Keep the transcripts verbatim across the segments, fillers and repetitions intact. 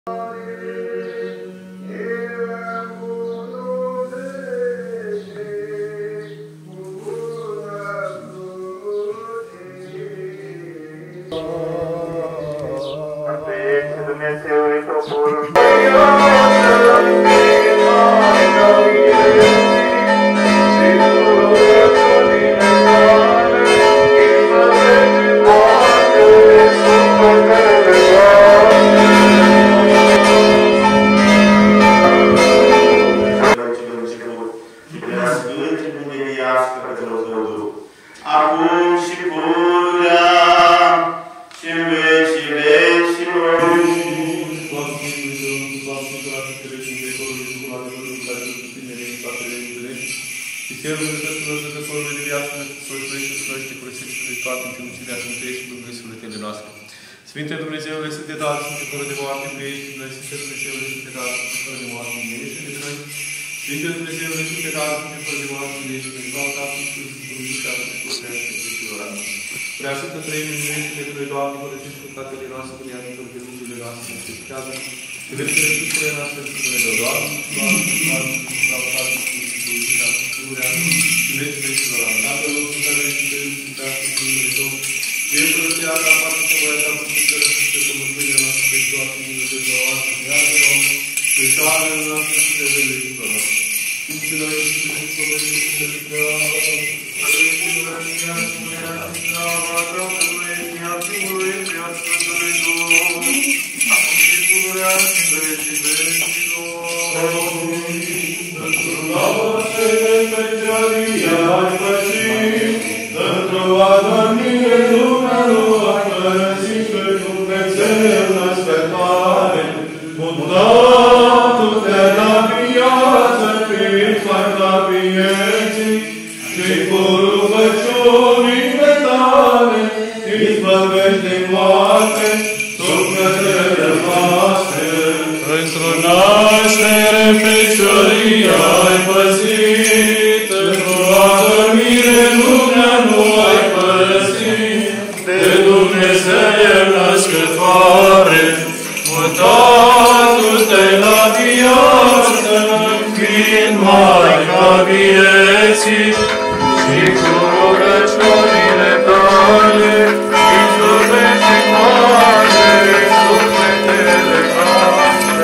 Sfinte Dumnezeule, să te dați, Sfinte fără de moarte, miluiește noi. Sfinte Dumnezeule, să te dați, Sfinte fără de moarte, miluiește noi. Sfinte Dumnezeule, să te dați, Sfinte fără de moarte, miluiește noi. Slavă Tatălui și Sfântului și Acum și Puterea și Sfântul Amin. Prea Sfântă Treime, miluiește pe noi, Doamne, părăsești păcatele noastre, cu neamintelor de lucrurile noastre, ne așteptează. Te vedeți în Sfântul noastre, în Sfântul de Doamne, Doamne, Doamne, Slavă Tatălui și Sfântului și Acum și Puterea și Sfântul Amin. Tatăl nostru care ești în cer, sfințească-se numele Tău. Vien să răția ta, față să voia ta, putem să rățite cu mântuirea noastră de toate Dumnezeu noastră, iartă-o, peșoarele noastre și te velește-o noastră. Sfinții noi și Sfinții Pământul și te rugăm, Sfinții Răția și Mânerea și Slava, Tatălui și a Fiului și a Sfântului Duh, acum și pururea și vecii vecilor. Într-o noapte de fecioria ai pășit, într-o adormire lumea nu a părăsit pe Dumnezeu născătoare, mutându-te la viață, fiind Sfânta vieții, și cu rugăciunile tale, izbăvești din moarte sufletele noastre. Într-o naștere fecioria ai păzit, într-o adormire lumea nu ai părăsit, de Dumnezeu născătoare, mutându-te la viață, fiind Maica vieții, și cu rugăciunile tale, izbăvești din moarte sufletele noastre.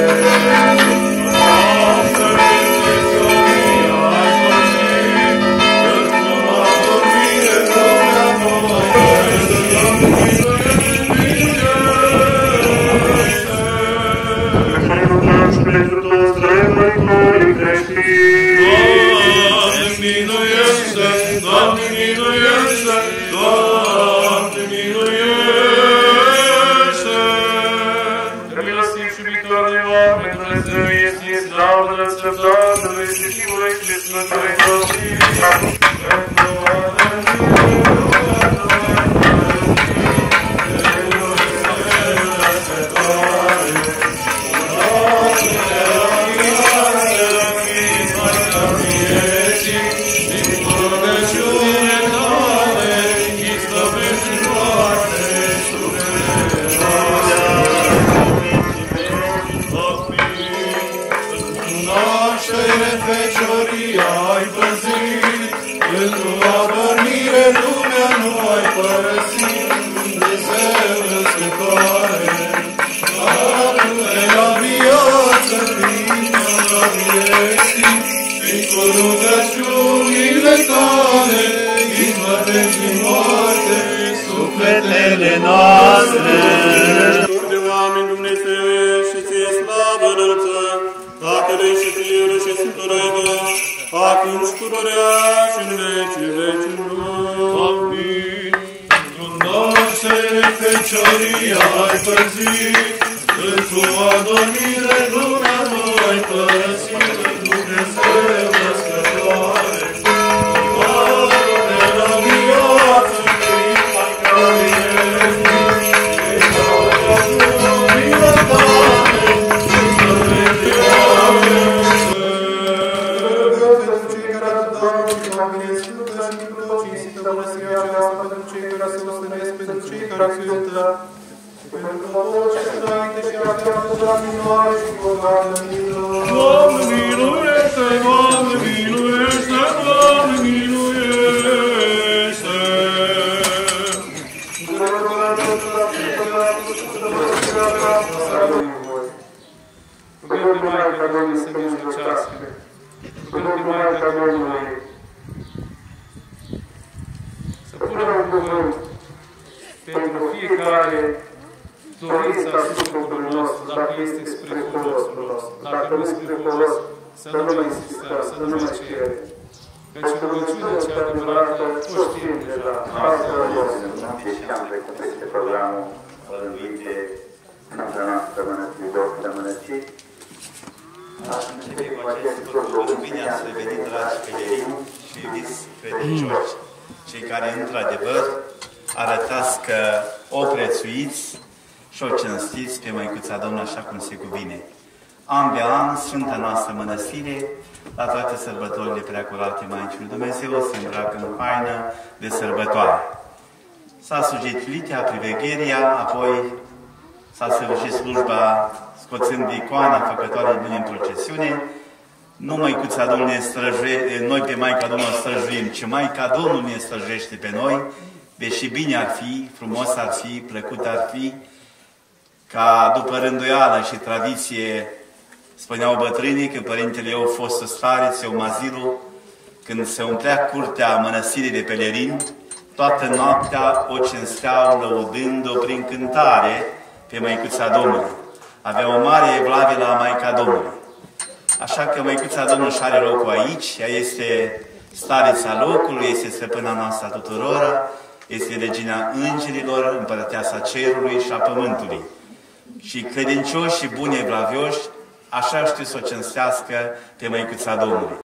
Pentru toți rămătorii creștini. Doamne, miluiește! Doamne, miluiește! Doamne, miluiește! Că milostiv și iubitor de oameni, Dumnezeu este slavă Tatălui și Fiului și Sfântului Duh. Fecioria ai păzit, într-o adormire lumea nu ai părăsit, Dumnezeu născătoare, adu-te la viață, fiind la vieții, și cu rugăciunile tale, izbăvești din moarte sufletele noastre. De oameni Dumnezeue și ție slavă înălțăm, Tatălui și Fiului și Sfântului Duh, acum și pururea și în vecii vecilor. Amin. Într-o naștere fecioria ai păzit, într-o adormire lumea nu ai părăsit, Dumnezeu născătoare, adu-te la viață, fiind Maica vieții, și rugăciunile tale, izbăvești din moarte. Pentru cei care se ostenesc, pentru cei care se uită, și pentru toți ce se înainte și acum, Doamne miluiește, Doamne miluiește, Doamne miluiește! Rugăm pe Maica Domnului să ne mijlocească. Rugăm pe Maica Domnului să pună un cuvânt pentru fiecare dorința sufletului nostru, dacă este spre folosul nostru. Dacă nu spre folos, să nu mai insistăm, să nu mai cerem. Căci rugăciunea cea adevărată o știm deja. Asta o nostru. Și am trecut peste programul Vălânduit de Sfânta noastră Mănăstiri Docul de Mănăstiri. Începem cu acest lucru. Bine ați revenit, dragi pelerini și iubiți credincioși, cei care, într-adevăr, arătați că o prețuiți și o cinstiți pe Măicuța Domnului așa cum se cuvine. An de an, Sfânta noastră Mănăstire, la toate sărbătorile preacurate Maicii lui Dumnezeu, se îmbracă în haină de sărbătoare. S-a sujetuit ea privegheria, apoi s-a săvârșit slujba scoțând icoana făcătoare din în procesiune. Nu Măicuța Domnului ne străjuie, noi pe Maica Domnului străjuim, ci Maica Domnului ne străjuiește pe noi, deși bine ar fi, frumos ar fi, plăcut ar fi, ca după rânduială și tradiție, spuneau bătrânii, când părintele eu fost stareț, eu Mazilu, când se umplea curtea mănăstirii de pelerini, toată noaptea o cinsteau lăudând-o prin cântare pe Măicuța Domnului. Avea o mare evlavie la Maica Domnului. Așa că Măicuța Domnului și are locul aici, ea este stareța locului, este stăpâna noastră a tuturora, este regina îngerilor, împărăteasa cerului și a pământului. Și credincioși și buni evlavioși, așa știu să o cinstească pe Măicuța Domnului.